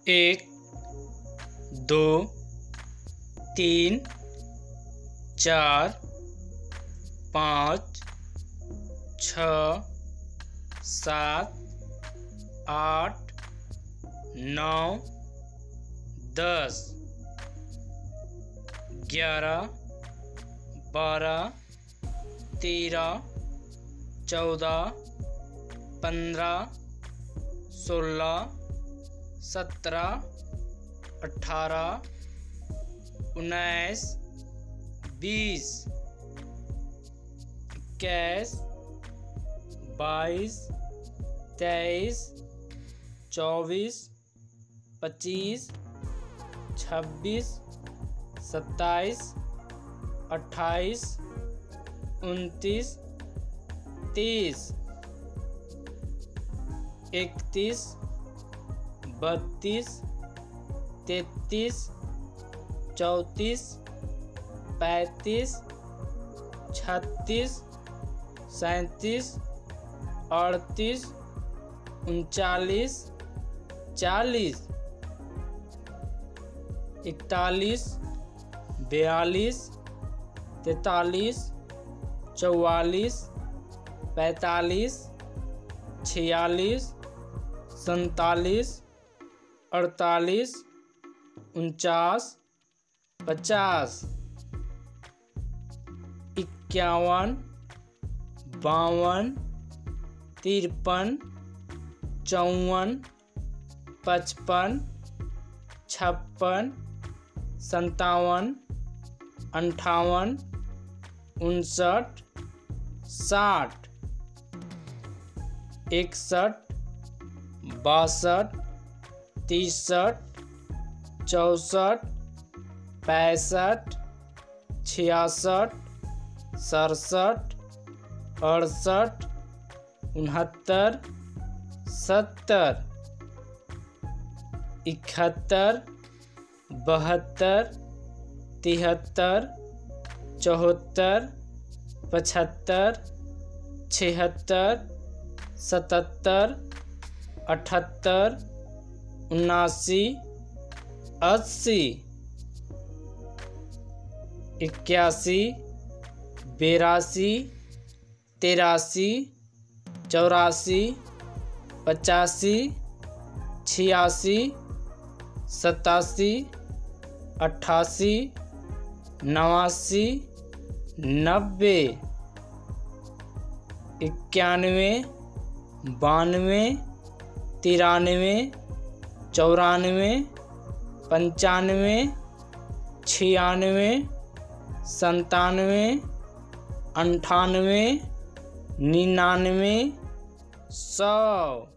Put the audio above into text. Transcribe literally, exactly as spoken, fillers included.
एक, दो, तीन, चार, पाँच, छः, सात, आठ, नौ, दस, ग्यारह, बारह, तेरह, चौदह, पंद्रह, सोलह, सत्रह, अठारह, उन्नीस, बीस, इक्कीस, बाईस, तेईस, चौबीस, पच्चीस, छब्बीस, सत्ताईस, अट्ठाईस, उनतीस, तीस, इकतीस, बत्तीस, तैंतीस, चौंतीस, पैंतीस, छत्तीस, सैंतीस, अड़तीस, उनचालीस, चालीस, इकतालीस, बयालीस, तैंतालीस, चौवालीस, पैंतालीस, छियालीस, सैंतालीस, अड़तालीस, उनचास, पचास, इक्यावन, बावन, तिरपन, चौवन, पचपन, छप्पन, सत्तावन, अंठावन, उनसठ, साठ, इकसठ, बासठ, तिरसठ, चौंसठ, पैंसठ, छियासठ, सड़सठ, अड़सठ, उनहत्तर, सत्तर, इकहत्तर, बहत्तर, तिहत्तर, चौहत्तर, पचहत्तर, छिहत्तर, सतहत्तर, अठहत्तर, उनासी, अस्सी, इक्यासी, बेरासी, तिरासी, चौरासी, पचासी, छियासी, सतासी, अट्ठासी, नवासी, नब्बे, इक्यानवे, बानवे, तिरानवे, चौरानवे, पंचानवे, छियानवे, संतानवे, अंठानवे, निन्यानवे, सौ।